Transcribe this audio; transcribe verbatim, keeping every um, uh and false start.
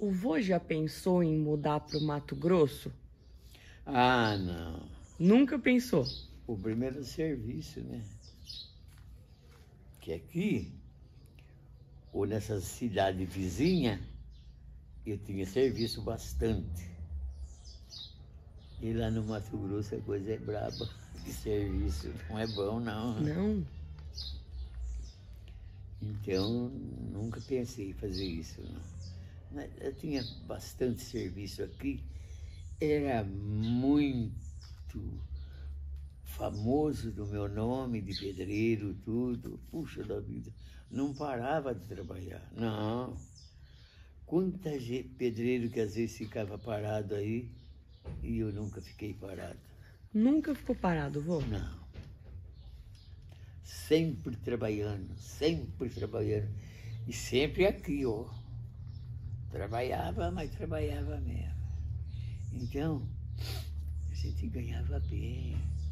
O vô já pensou em mudar para o Mato Grosso? Ah, não. Nunca pensou? O primeiro serviço, né? Que aqui, ou nessa cidade vizinha, eu tinha serviço bastante. E lá no Mato Grosso a coisa é braba. De serviço não é bom, não. Não. Então, nunca pensei em fazer isso, não. Mas eu tinha bastante serviço aqui. Era muito famoso do meu nome, de pedreiro, tudo. Puxa da vida, não parava de trabalhar, não. Quanta gente, pedreiro que às vezes ficava parado aí, e eu nunca fiquei parado. Nunca ficou parado, vô? Não. Sempre trabalhando, sempre trabalhando. E sempre aqui, ó. Trabalhava, mas trabalhava mesmo. Então, a gente ganhava bem.